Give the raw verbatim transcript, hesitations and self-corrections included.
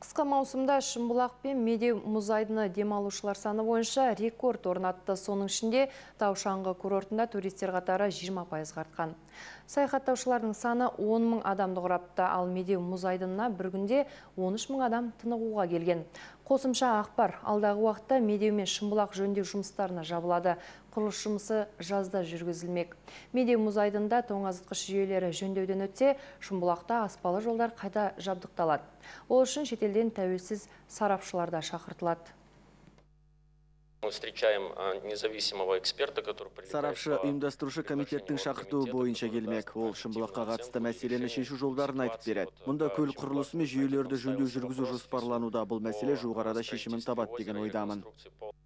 Қысқы маусымда Шымбұлақ пен Медеу мұз айдыны демалушылар саны бойынша рекорд орнатты. Соның ішінде Таушаңғы курортында туристер қатары жиырма пайызға артқан. Саяхаттаушылардың саны он мың адамды құрапты, ал Медеу мұз айдынына бір күнде он үш мың адам тынығуға келген. Қосымша ақпар, алдағы уақытта Медеу мен Шымбұлақ жөндеу жұмыстарына жабылады. Құрылыс жұмысы жазда жүргізілмек. Медеу мұз айдынында тоңазытқыш жүйелері жөндеуден өтсе, Шымбұлақта аспалы жолдар қайта жабдықталады. Ол үшін шетелден тәуелсіз сарапшылар да шақыртылады. Мы встречаем независимого эксперта, который Сарапшы ұйымдастырушы комитеттің шақыртуы бойынша келмек. Ол Шымбұлаққа қатысты мәселені шешу жолдарын айтып береді. Мұнда көл құрылысы мен жүйелерді жөндеу жүргізу жоспарлануда. Бұл мәселе жуық арада шешімін табады деген ойдамын.